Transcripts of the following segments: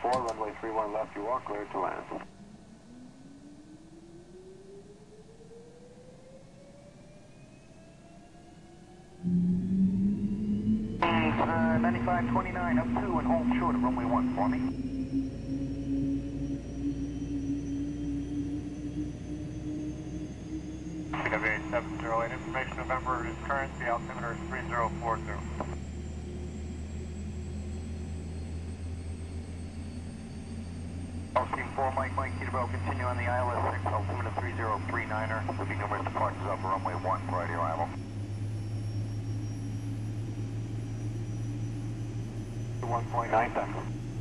4, runway 31 left, you are cleared to land. 9529 up 2 and hold short of runway 1 for me. CW8708, information November is current, the altimeter is 3040. Team 4, Mike, Peterborough, continue on the ILS 6, altimeter 3039er. There'll be numerous departures over runway 1 prior to arrival. 1.9 times.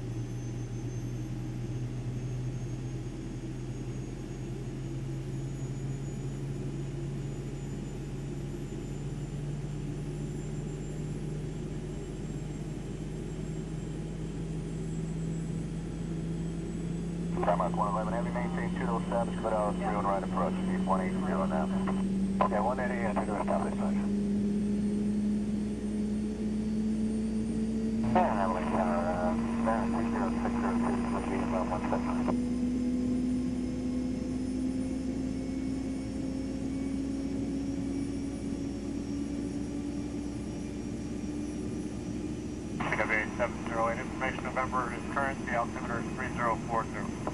Tarmac 111, heavy maintain 2 established, clear out 3 on right approach, speed 180 now. Okay, 180 and 2 to establish position. And handling tower, 30602, would be about 1 second. CW8708, information November is current, the altimeter is 3040.